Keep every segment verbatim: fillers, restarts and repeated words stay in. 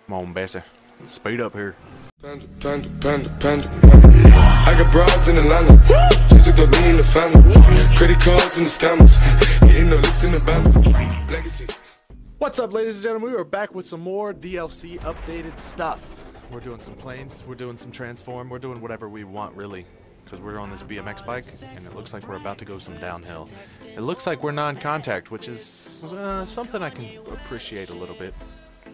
Come on, Bessie. Speed up here. Panda, panda, panda, panda. I got broads in Atlanta. Just took the lean in the family. Credit cards and the scammers. Hitting the licks in the band. Legacies. What's up, ladies and gentlemen? We are back with some more D L C updated stuff. We're doing some planes. We're doing some transform. We're doing whatever we want, really. Because we're on this B M X bike, and it looks like we're about to go some downhill. It looks like we're non-contact, which is uh, something I can appreciate a little bit.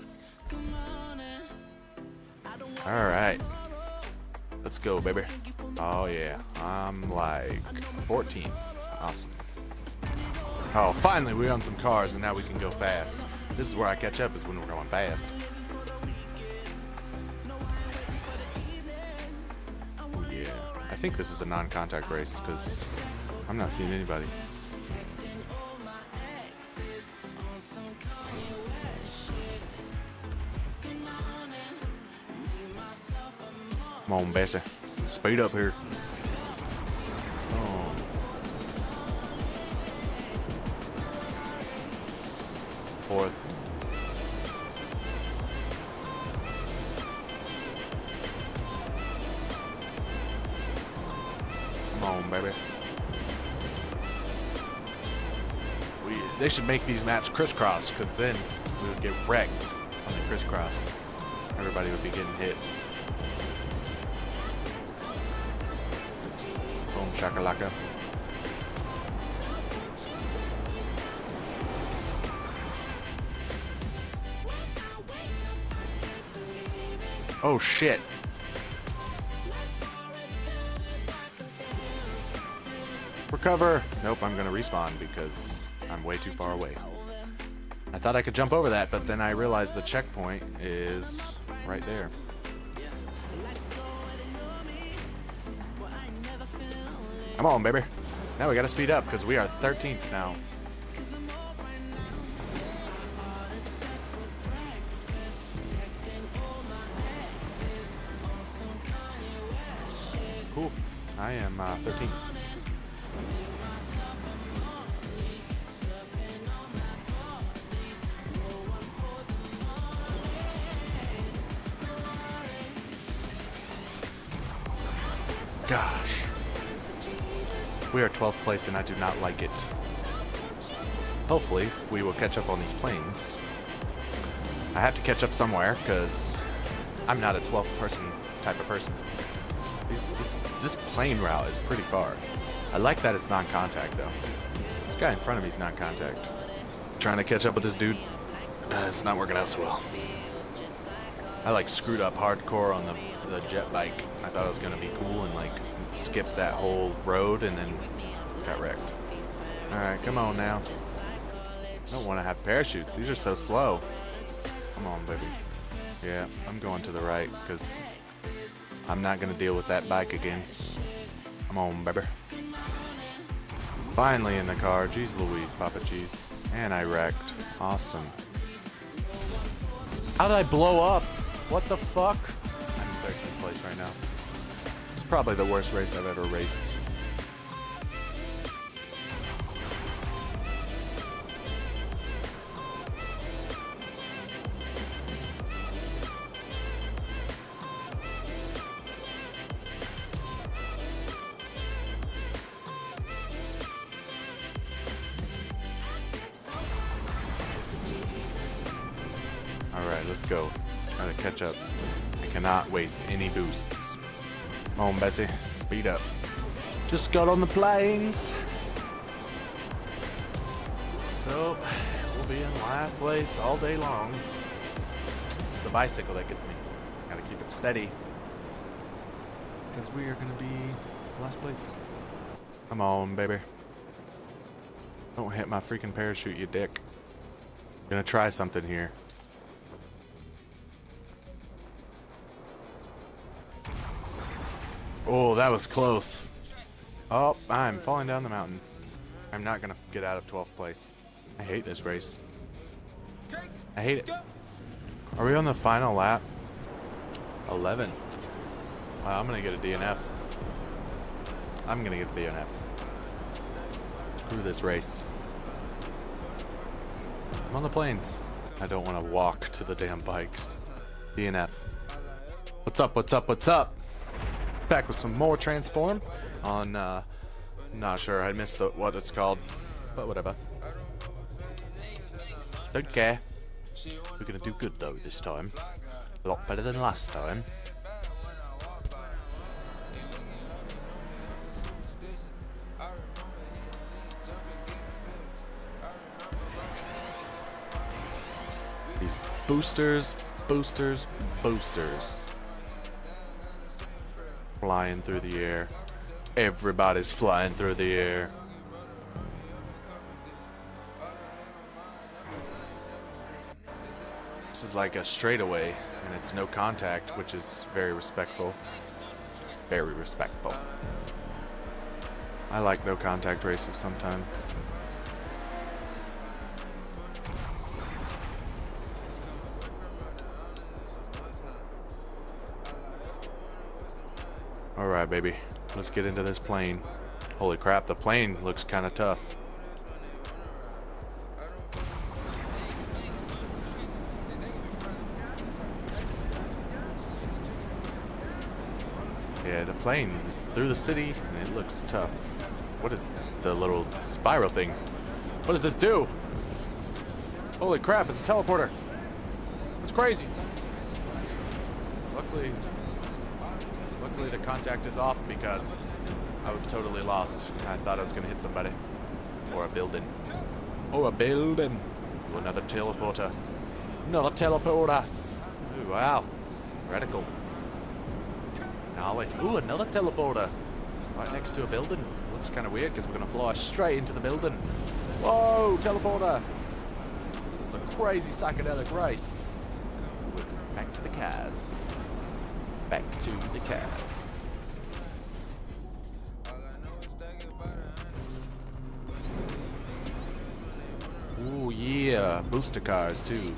Alright. Let's go, baby. Oh, yeah. I'm like fourteen. Awesome. Oh, finally we own some cars, and now we can go fast. This is where I catch up, is when we're going fast. Oh, yeah. I think this is a non-contact race, because I'm not seeing anybody. Come on, Bessie. Speed up here. Oh. Fourth. Come on, baby. We, they should make these maps crisscross, because then we would get wrecked on the crisscross. Everybody would be getting hit. Boom shakalaka. Oh shit. Recover. Nope, I'm gonna respawn because I'm way too far away. I thought I could jump over that, but then I realized the checkpoint is right there. Come on, baby. Now we gotta speed up because we are thirteenth now. Cool. I am uh, thirteenth. Gosh. We are twelfth place and I do not like it. Hopefully, we will catch up on these planes. I have to catch up somewhere because I'm not a twelfth person type of person. These, this, this plane route is pretty far. I like that it's non-contact though. This guy in front of me is non-contact. Trying to catch up with this dude. Uh, it's not working out so well. I like screwed up hardcore on the, the jet bike. I thought it was going to be cool and like skip that whole road and then got wrecked. Alright, come on now. I don't want to have parachutes. These are so slow. Come on, baby. Yeah, I'm going to the right because I'm not going to deal with that bike again. Come on, baby. Finally in the car. Jeez Louise, Papa Cheese. And I wrecked. Awesome. How did I blow up? What the fuck? I'm in thirteenth place right now. This is probably the worst race I've ever raced. Alright, let's go. Gotta catch up. I cannot waste any boosts. Come on, Bessie. Speed up. Just got on the planes. So, we'll be in last place all day long. It's the bicycle that gets me. Gotta keep it steady. Because we are gonna be last place. Come on, baby. Don't hit my freaking parachute, you dick. I'm gonna try something here. Oh, that was close. Oh, I'm falling down the mountain. I'm not gonna get out of twelfth place. I hate this race. I hate it. Are we on the final lap? eleventh. Wow, I'm gonna get a D N F. I'm gonna get a D N F. Screw this race. I'm on the planes. I don't want to walk to the damn bikes. D N F. What's up, what's up, what's up? Back with some more Transform on, uh, not sure, I missed the, what it's called, but whatever. Don't care. We're gonna do good though this time. A lot better than last time. These boosters, boosters, boosters. Flying through the air. Everybody's flying through the air. This is like a straightaway, and it's no contact, which is very respectful. Very respectful. I like no contact races sometimes. Alright, baby. Let's get into this plane. Holy crap, the plane looks kind of tough. Yeah, the plane is through the city, and it looks tough. What is the little spiral thing? What does this do? Holy crap, it's a teleporter. It's crazy. Luckily, luckily the contact is off because I was totally lost. I thought I was going to hit somebody. Or a building. Or a building. Ooh, another teleporter. Another teleporter. Ooh, wow. Radical. Ooh, another teleporter. Right next to a building. Looks kind of weird because we're going to fly straight into the building. Whoa, teleporter. This is a crazy psychedelic race. Back to the cars. Back to the cars. Ooh, yeah. Booster cars, too.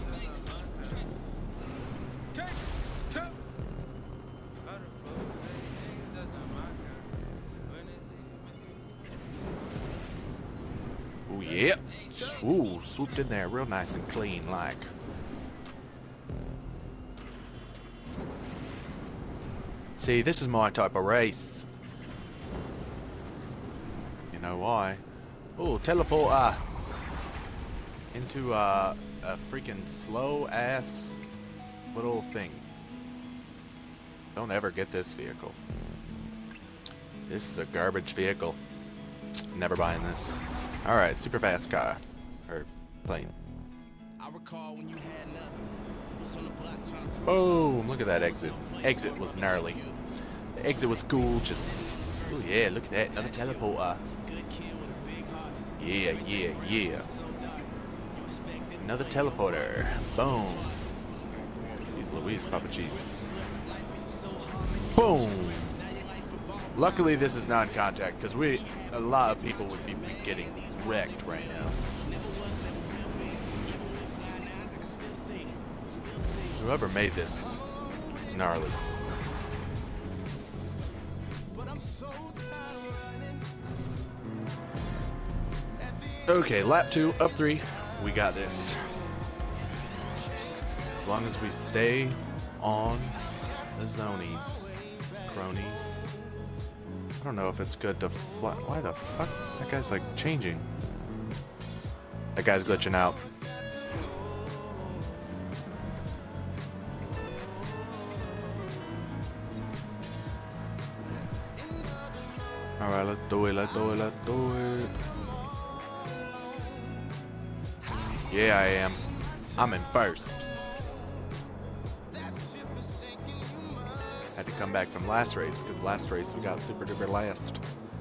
Yep. Ooh, swooped in there real nice and clean like. See, this is my type of race. You know why? Ooh, teleporter. Into uh, a freaking slow ass little thing. Don't ever get this vehicle. This is a garbage vehicle. Never buying this. Alright, super fast car. Or plane. Boom! Look at that exit. Exit was gnarly. The exit was gorgeous. Oh yeah, look at that. Another teleporter. Yeah, yeah, yeah. Another teleporter. Boom. These Louise Papa Cheese. Boom! Luckily this is non-contact, because we, a lot of people would be getting wrecked right now. Whoever made this is gnarly. Okay, lap two of three. We got this. Just as long as we stay on the zonies, cronies. I don't know if it's good to fly. Why the fuck? That guy's like changing. That guy's glitching out. Alright, let's do it, let's do it, let's do it. Yeah, I am. I'm in first. Had to come back from last race, because last race we got super duper last.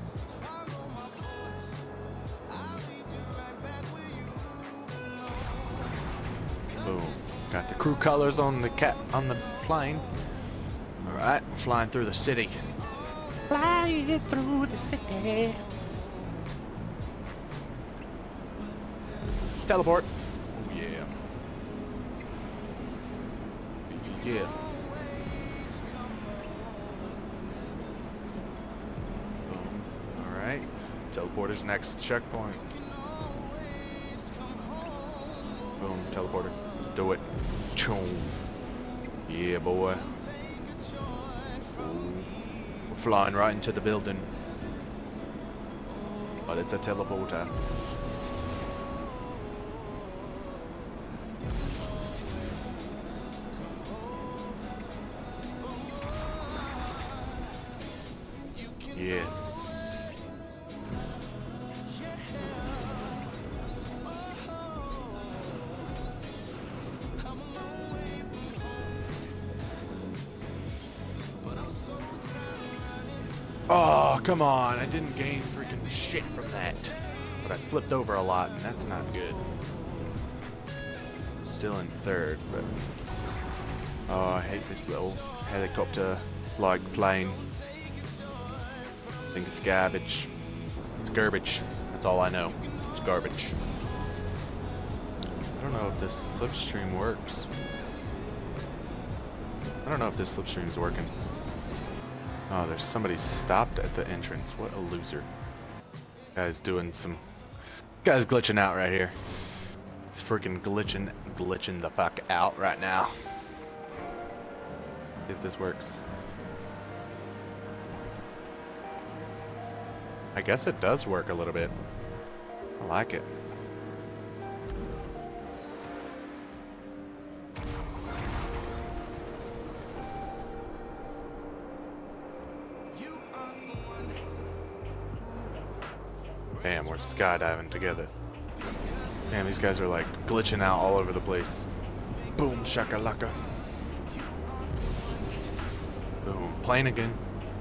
Boom. Got the crew colors on the cat on the plane. Alright, we're flying through the city. Flying through the city. Teleport. Oh yeah. Yeah. Alright. Teleporter's next checkpoint. Boom, teleporter. Do it. Choom. Yeah, Yeah, boy. We're flying right into the building. But it's a teleporter. Yes. Oh, come on. I didn't gain freaking shit from that. But I flipped over a lot, and that's not good. Still in third, but... Oh, I hate this little helicopter-like plane. I think it's garbage. It's garbage. That's all I know. It's garbage. I don't know if this slipstream works. I don't know if this slipstream is working. Oh, there's somebody stopped at the entrance. What a loser. Guy's doing some... Guy's glitching out right here. It's freaking glitching, glitching the fuck out right now. If this works. I guess it does work a little bit. I like it. Damn, we're skydiving together. Damn, these guys are like glitching out all over the place. Boom, shakalaka. Boom, plane again.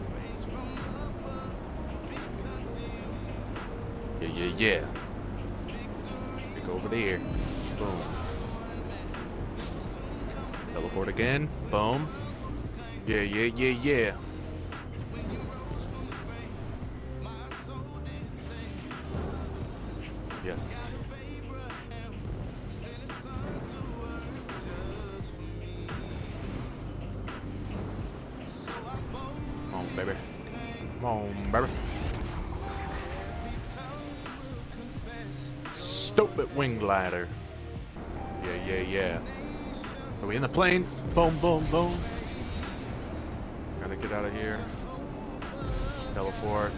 Yeah, yeah, yeah. Go over there. Boom. Teleport again. Boom. Yeah, yeah, yeah, yeah. Yes. Come on, baby. Come on, baby. Stupid wing glider. Yeah, yeah, yeah. Are we in the planes? Boom, boom, boom. Gotta get out of here. Teleport.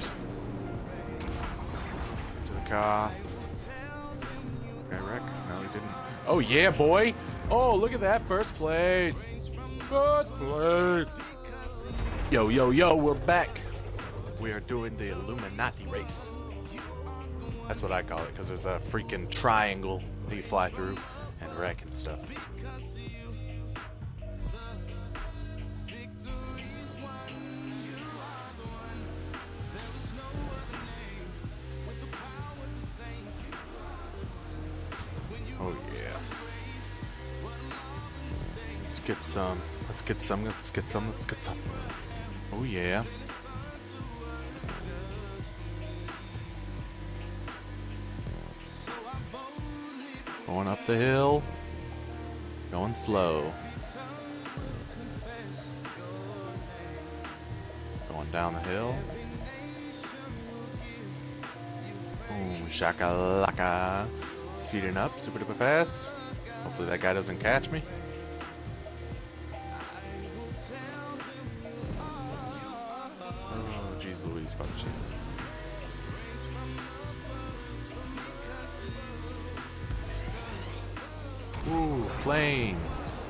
To the car. Guy wreck? No, he didn't. Oh, yeah, boy. Oh, look at that. First place. First place. Yo, yo, yo, we're back. We are doing the Illuminati race. That's what I call it, because there's a freaking triangle that you fly through and wreck and stuff. Oh yeah. Let's get some. Let's get some. Let's get some. Let's get some. Oh yeah. Going up the hill. Going slow. Going down the hill. Boom, shakalaka. Speeding up super duper fast. Hopefully that guy doesn't catch me. Oh, jeez Louise, bunches. Ooh, planes.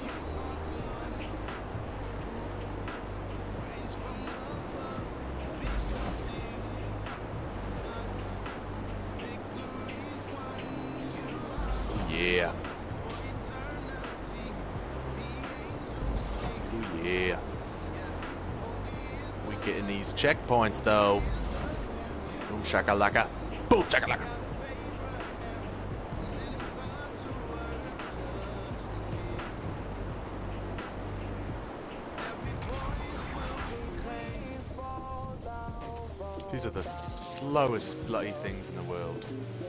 Yeah. Ooh, yeah. We getting these checkpoints though. Boom shakalaka. Boom shakalaka. These are the slowest bloody things in the world.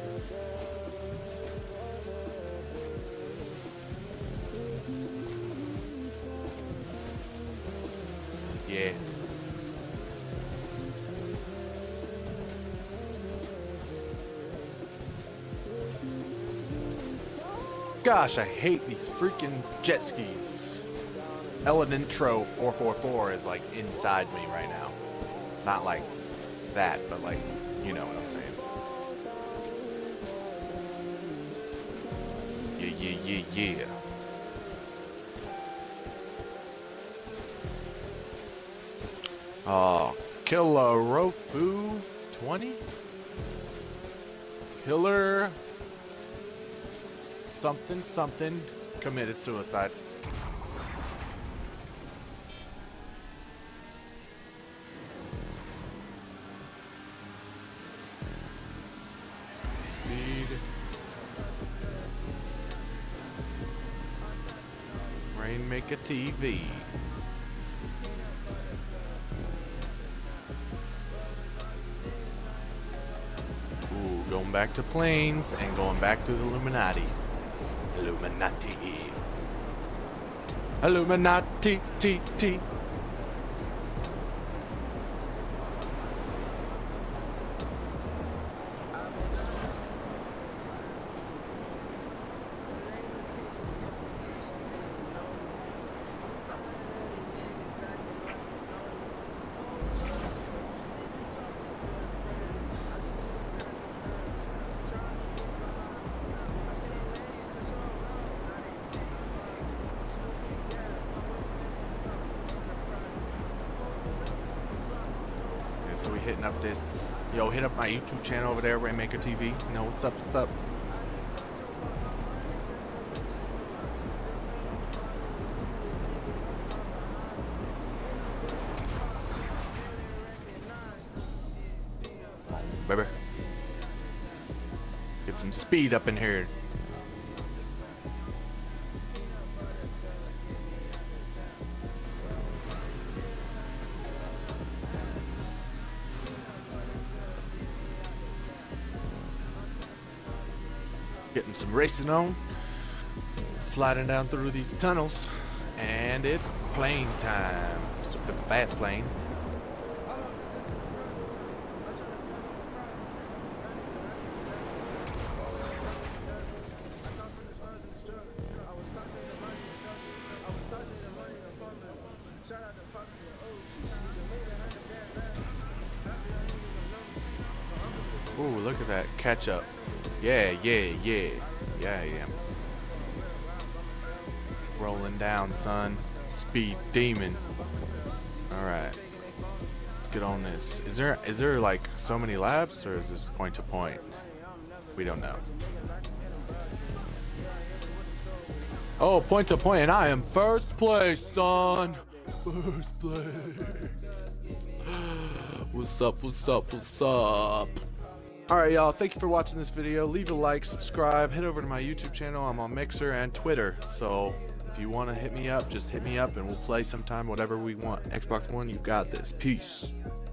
Yeah. Gosh, I hate these freaking jet skis. Elenintro four four four is like inside me right now. Not like that, but like, you know what I'm saying. Yeah, yeah, yeah, yeah. Oh, Killer Rofu twenty? Killer something something committed suicide. Speed. Rainmaker T V. Ooh, going back to planes and going back through the Illuminati. Illuminati. Illuminati, T, T. So we hitting up this, yo, hit up my YouTube channel over there, Rainmaker T V. You know, what's up, what's up? Come on, baby. Get some speed up in here. Getting some racing on, sliding down through these tunnels, and it's plane time. Super fast plane. Ooh, look at that catch up. Yeah, yeah, yeah. Yeah, yeah. Rolling down, son. Speed demon. Alright. Let's get on this. Is there is there like so many laps, or is this point to point? We don't know. Oh, point to point, and I am first place, son. First place. What's up, what's up, what's up? Alright, y'all, thank you for watching this video. Leave a like, subscribe, head over to my YouTube channel. I'm on Mixer and Twitter, so if you want to hit me up, just hit me up and we'll play sometime, whatever we want. Xbox One, you got this. Peace.